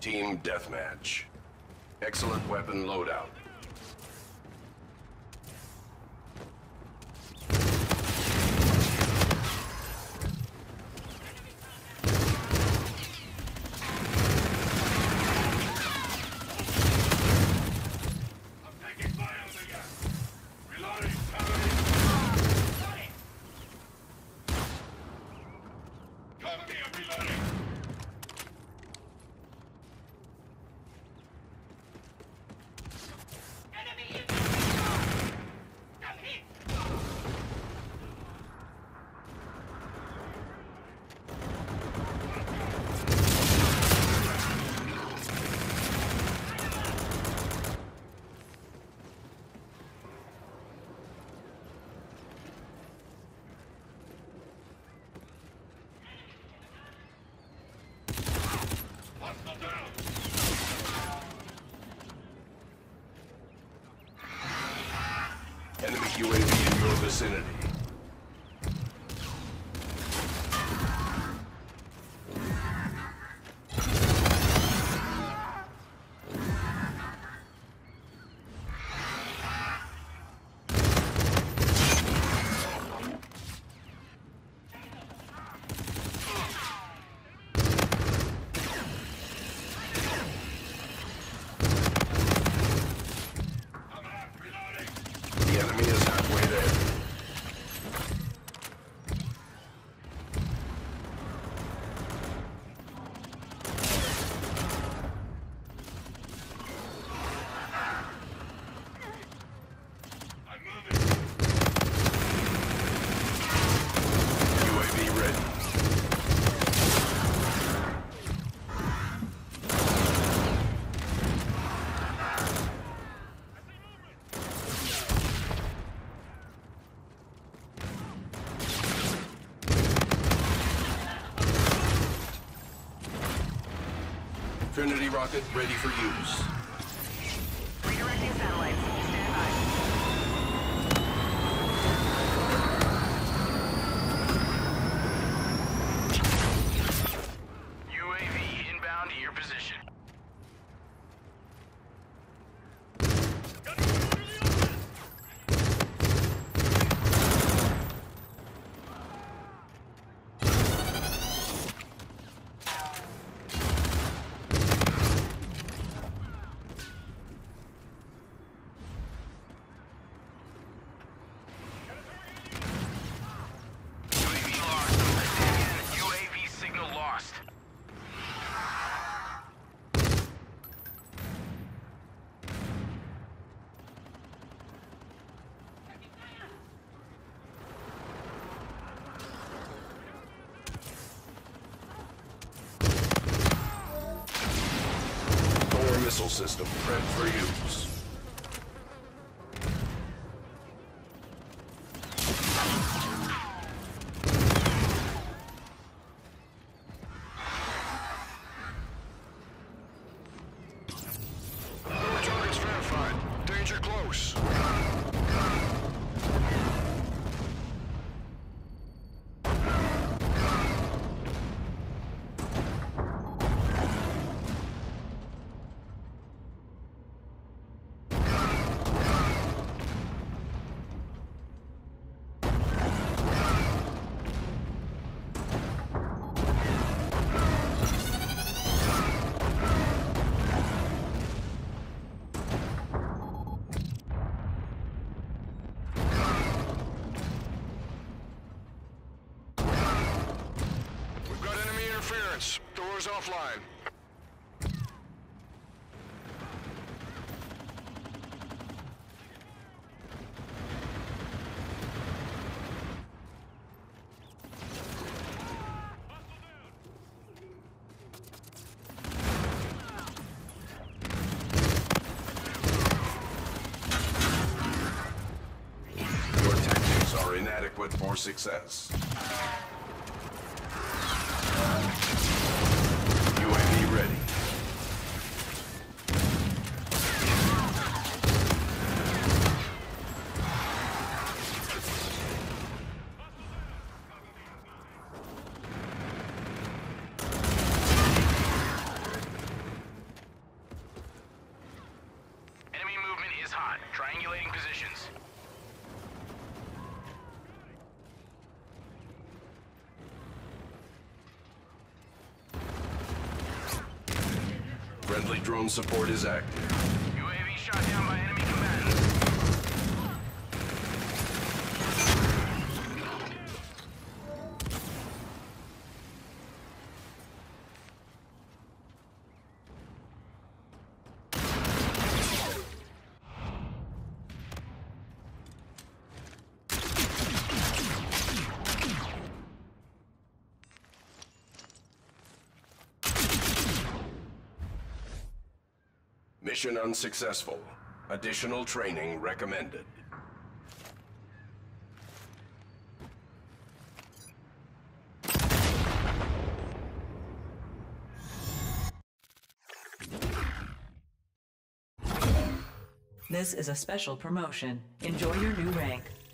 Team Deathmatch. Excellent weapon loadout. Enemy UAV in your vicinity. The enemy is halfway there. UAV ready. Trinity rocket ready for use. Redirecting satellites. Stand by. UAV inbound to your position. UAV lost. UAV signal lost. Thor missile system ready for use. Target's verified. Danger close. We've got enemy interference. Doors offline. Your tactics are inadequate for success. UAV ready. Friendly drone support is active. UAV shot down by enemy combatants. Mission unsuccessful. Additional training recommended. This is a special promotion. Enjoy your new rank.